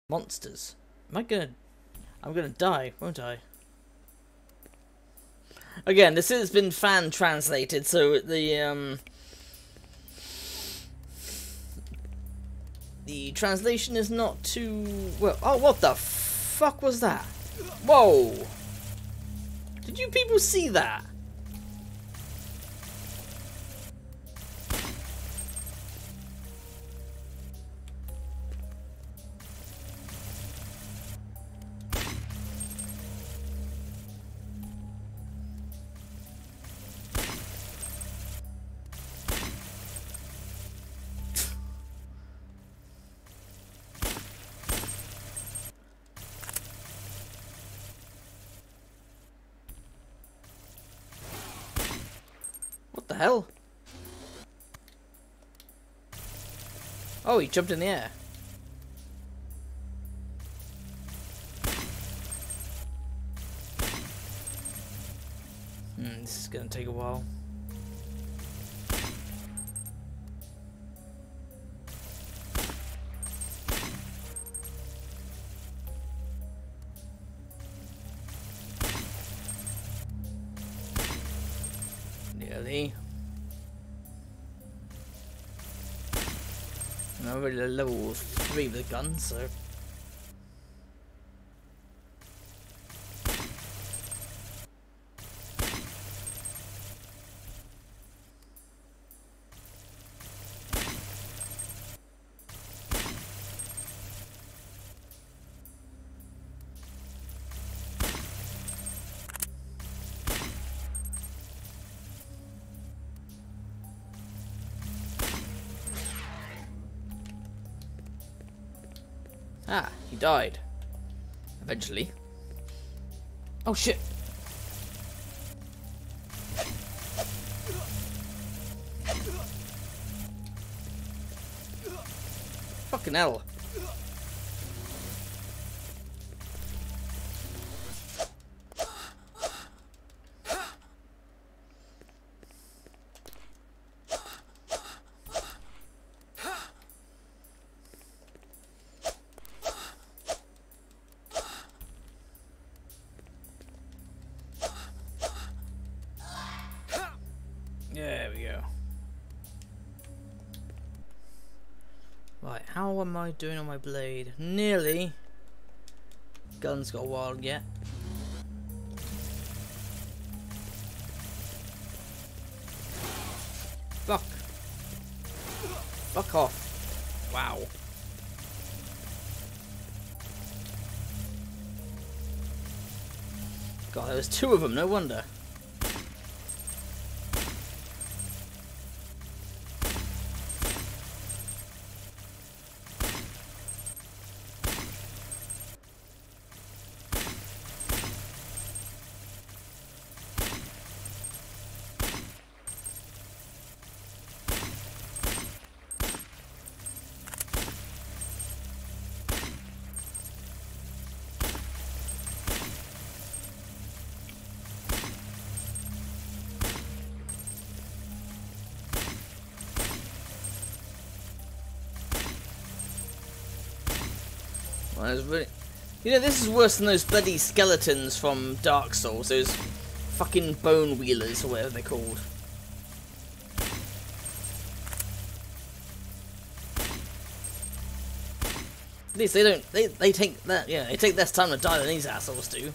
Monsters. I'm gonna die, won't I? Again, this has been fan translated, so the translation is not too well. Oh, what the fuck was that? Whoa! Did you people see that? What the hell? Oh, he jumped in the air. This is gonna take a while. Nearly. I'm already at level 3 with the gun, so. Ah, he died. Eventually. Oh shit! Fucking hell. There we go. Right, how am I doing on my blade? Nearly. Gun's got a while yet. Fuck. Fuck off. Wow. God, there was 2 of them, no wonder. Well, it's really, you know, this is worse than those bloody skeletons from Dark Souls. Those fucking bone wheelers, or whatever they're called. At least they don't. They take that. Yeah, they take less time to die than these assholes do.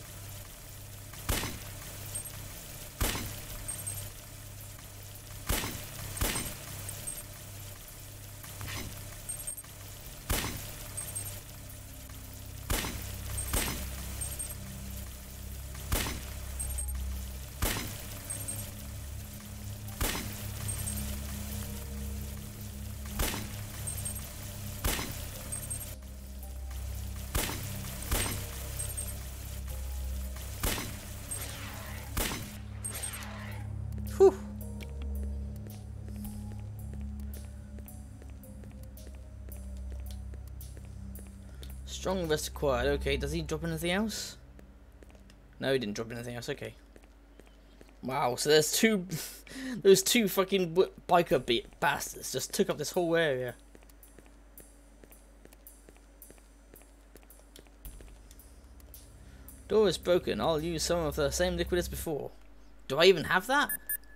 Whew. Strong vest acquired. Okay, does he drop anything else? No, he didn't drop anything else. Okay. Wow, so there's 2... those 2 fucking biker bastards just took up this whole area. Door is broken. I'll use some of the same liquid as before. Do I even have that?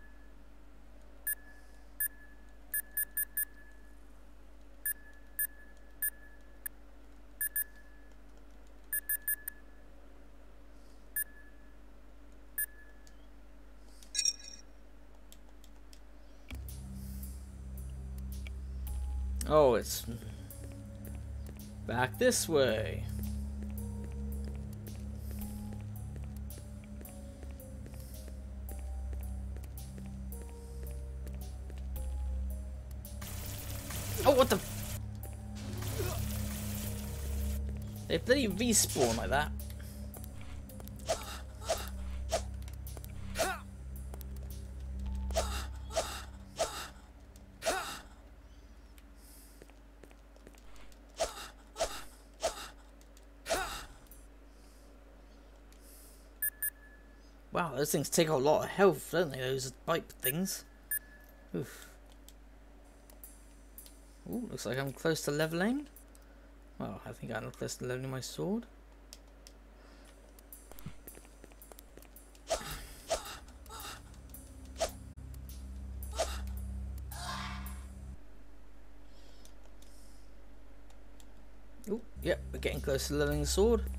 Oh, it's back this way. Oh, what the? They bloody respawn like that. Wow, those things take a lot of health, don't they? Those pipe things. Oof. Ooh, looks like I'm close to leveling. Well, I think I'm close to leveling my sword. Ooh, yep, we're getting close to leveling the sword.